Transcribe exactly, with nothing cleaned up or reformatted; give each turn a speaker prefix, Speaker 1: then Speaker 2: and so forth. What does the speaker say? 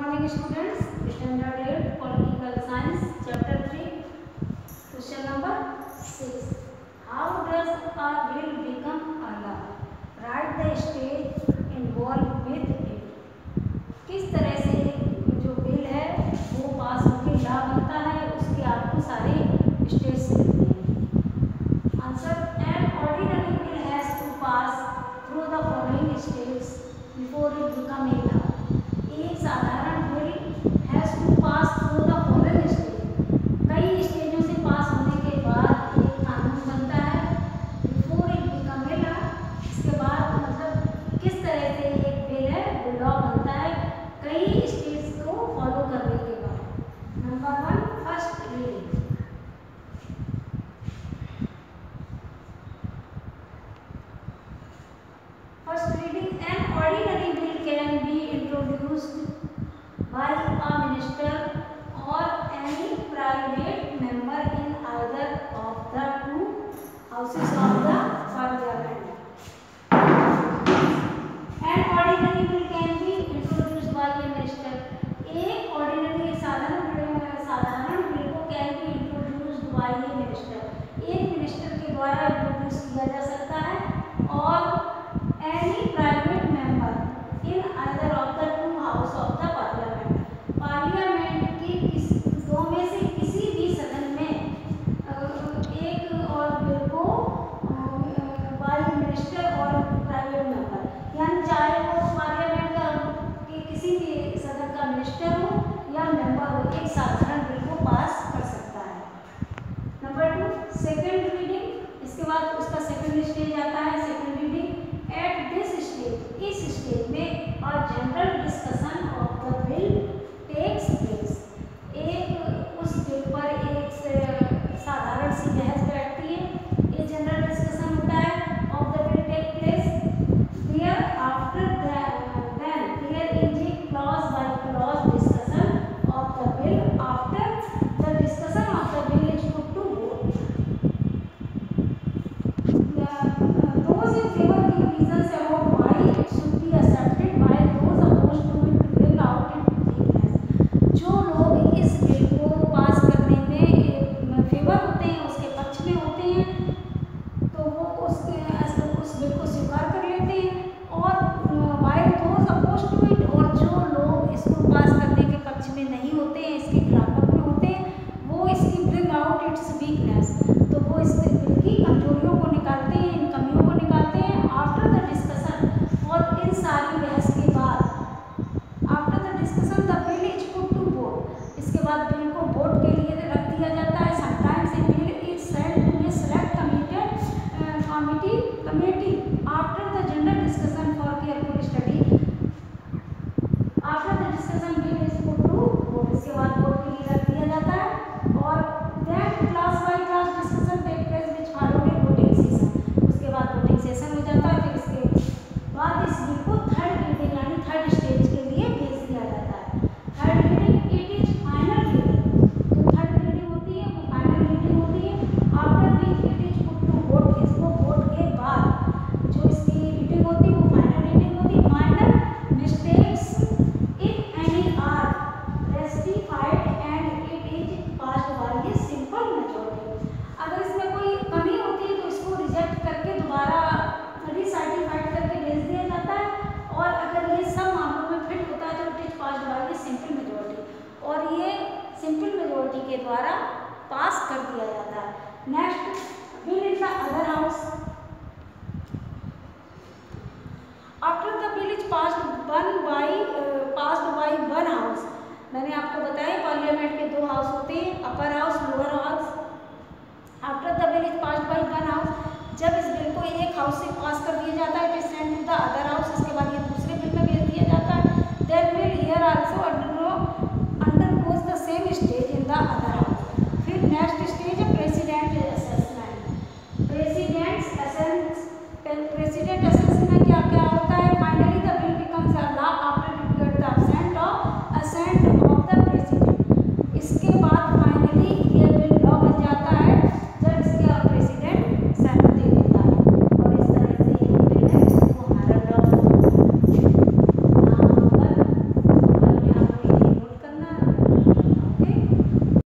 Speaker 1: morning students. Standard eight Political Science Chapter three. Question number six. How does a bill become a law? Write the stage involved with it. किस तरह से जो bill है वो पास होकर law बनता है, उसके आपको सारे स्टेज लिखने हैं. Answer: an ordinary bill has to pass through the following stages before it become a law. एक साधारण bill has to pass through the following stage, कई स्टेजों से पास होने के बाद एक कानून बनता है. Before it become a law, इसके बाद मतलब किस तरह से एक बिल है वो लॉ बनता है कई स्टेज को फॉलो करने के बाद. Number one, first reading. First reading: an ordinary bill can be introduced by a minister or any private member in either of the two houses of the parliament. An ordinary bill can be introduced by a minister. एक ordinary साधारण साधारण bill को can be introduced by a minister, एक minister के द्वारा introduce किया जा सकता है. और any private member in either of the two house of the parliament, parliament की किस दो में से किसी भी सदन में एक और बिल को बाय मिनिस्टर और प्राइवेट मेंबर, यानी चाहे वो पार्लियामेंट का के किसी भी सदन का मिनिस्टर हो या मेंबर हो, एक साधारण बिल को पास कर सकता है. Number two, second reading. इसके बाद उसका सेकेंड स्टेज आता है, second reading. At this stage, इस स्टेज में a general discussion of the bill takes place. एक उस बिल पर एक साधारण सी बहस बैठती है, एक जनरल डिस्कशन होता है. of the bill take place. There after that, then there is a clause by clause discussion of the bill. After the discussion of the bill is put to vote. Those in favor give reasons about why it should be accepted, while those opposed to it bring out its weakness. जो लोग इस bill को पास करने में favour होते हैं, उसके पक्ष में होते हैं, तो वो उसके उस बिल को स्वीकार कर लेते हैं. और while those opposed to it, और जो लोग इसको पास करने के पक्ष में नहीं होते हैं, इसके खिलाफ में होते हैं, वो इसकी bring out its weakness, तो वो इस बिल की कमजोरियों को निकालते हैं, इन कमियों को निकालते हैं. आफ्टर द डिस्कशन, और इन सारी बहस के बाद, after the discussion the bill is put to vote, इसके बाद बिल को वोट के लिए रख दिया जाता है. Sometimes a bill is sent to a select committed committee committee after the general discussion for careful study. After the discussion bill is put to vote, इसके बाद वोट के लिए रख दिया जाता है. और then class by class discussion take place which followed a voting session, उसके बाद वोटिंग सेशन हो जाता है. फिर इसके बाद इस बिल को थर्ड रीडिंग यानी थर्ड स्टेज के लिए भेज दिया जाता है. Third reading it is final reading. जो थर्ड रीडिंग होती है वो फाइनल रीडिंग होती है. After which it is put to vote, इसको वोट के बाद जो इसकी रीडिंग होती है वो फाइनल रीडिंग होती है. Minor mistakes if any are rectified and it is passed by a simple majority. अगर इसमें कोई कमी होती है तो इसको रिजेक्ट करके दोबारा रिसर्टिफाइड करके भेज दिया जाता है. और अगर ये सब मामलों में फिट होता है तो it is passed by a simple majority, और ये सिंपल मेजॉरिटी के द्वारा पास कर दिया जाता है. Next, bill in the other house. After the bill is passed one by passed by one house. मैंने आपको बताया पार्लियामेंट के दो हाउस होते हैं, upper house, lower house. After the bill is passed by one house, जब इस bill को एक हाउस से पास कर दिया जाता है, it is sent to the other house, इसके